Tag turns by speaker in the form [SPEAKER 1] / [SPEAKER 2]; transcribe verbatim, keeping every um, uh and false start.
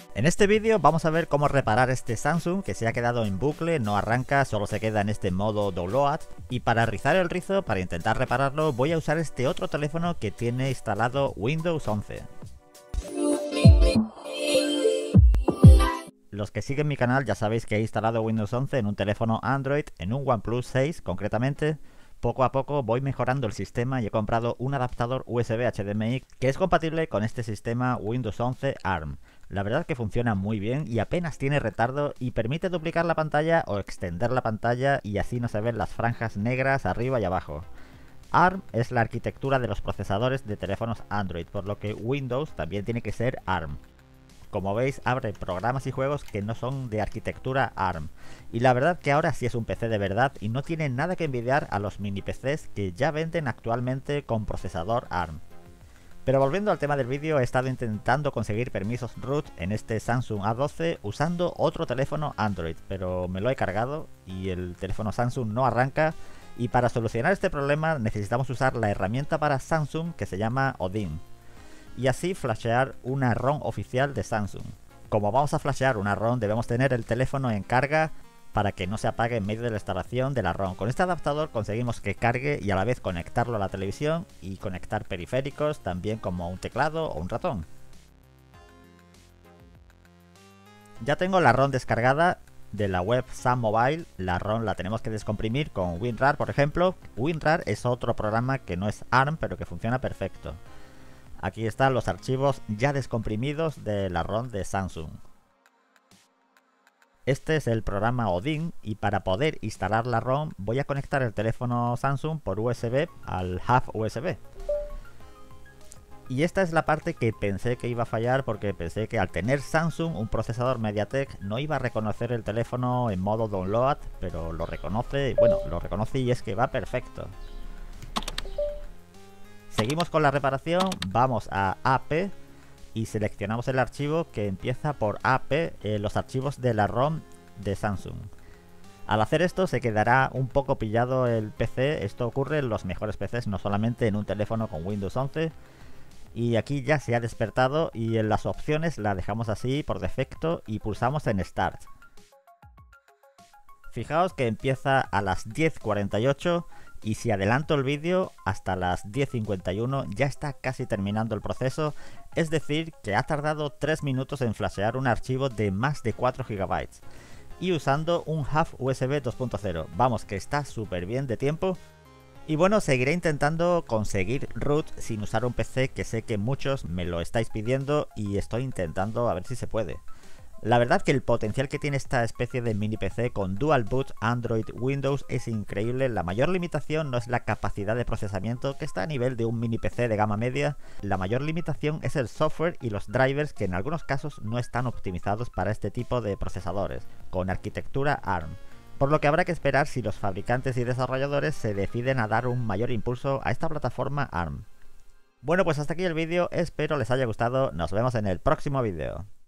[SPEAKER 1] En este vídeo vamos a ver cómo reparar este Samsung que se ha quedado en bucle, no arranca, solo se queda en este modo download. Y para rizar el rizo, para intentar repararlo, voy a usar este otro teléfono que tiene instalado Windows once. Los que siguen mi canal ya sabéis que he instalado Windows once en un teléfono Android, en un OnePlus seis concretamente. Poco a poco voy mejorando el sistema y he comprado un adaptador U S B H D M I que es compatible con este sistema Windows once ARM. La verdad que funciona muy bien y apenas tiene retardo y permite duplicar la pantalla o extender la pantalla y así no se ven las franjas negras arriba y abajo. ARM es la arquitectura de los procesadores de teléfonos Android, por lo que Windows también tiene que ser ARM. Como veis, abre programas y juegos que no son de arquitectura ARM. Y la verdad que ahora sí es un P C de verdad y no tiene nada que envidiar a los mini P Cs que ya venden actualmente con procesador ARM. Pero volviendo al tema del vídeo, he estado intentando conseguir permisos root en este Samsung A doce usando otro teléfono Android, pero me lo he cargado y el teléfono Samsung no arranca. Y para solucionar este problema necesitamos usar la herramienta para Samsung que se llama Odin. Y así flashear una ROM oficial de Samsung. Como vamos a flashear una ROM, debemos tener el teléfono en carga para que no se apague en medio de la instalación de la ROM. Con este adaptador conseguimos que cargue y a la vez conectarlo a la televisión y conectar periféricos, también como un teclado o un ratón. Ya tengo la ROM descargada de la web Sam Mobile. La ROM la tenemos que descomprimir con WinRAR, por ejemplo. WinRAR es otro programa que no es ARM, pero que funciona perfecto. Aquí están los archivos ya descomprimidos de la ROM de Samsung. Este es el programa Odin y para poder instalar la ROM voy a conectar el teléfono Samsung por U S B al hub U S B. Y esta es la parte que pensé que iba a fallar porque pensé que al tener Samsung un procesador MediaTek no iba a reconocer el teléfono en modo download, pero lo reconoce, bueno, lo reconoce y es que va perfecto. Seguimos con la reparación, vamos a A P y seleccionamos el archivo que empieza por A P, eh, los archivos de la ROM de Samsung. Al hacer esto se quedará un poco pillado el P C, esto ocurre en los mejores P Cs, no solamente en un teléfono con Windows once. Y aquí ya se ha despertado y en las opciones la dejamos así por defecto y pulsamos en Start. Fijaos que empieza a las diez cuarenta y ocho y si adelanto el vídeo hasta las diez cincuenta y uno ya está casi terminando el proceso, es decir que ha tardado tres minutos en flashear un archivo de más de cuatro gigabytes y usando un hub U S B dos punto cero. Vamos, que está súper bien de tiempo. Y bueno, seguiré intentando conseguir root sin usar un P C, que sé que muchos me lo estáis pidiendo y estoy intentando a ver si se puede. La verdad que el potencial que tiene esta especie de mini P C con Dual Boot Android Windows es increíble. La mayor limitación no es la capacidad de procesamiento, que está a nivel de un mini P C de gama media. La mayor limitación es el software y los drivers, que en algunos casos no están optimizados para este tipo de procesadores, con arquitectura ARM. Por lo que habrá que esperar si los fabricantes y desarrolladores se deciden a dar un mayor impulso a esta plataforma ARM. Bueno, pues hasta aquí el vídeo, espero les haya gustado, nos vemos en el próximo vídeo.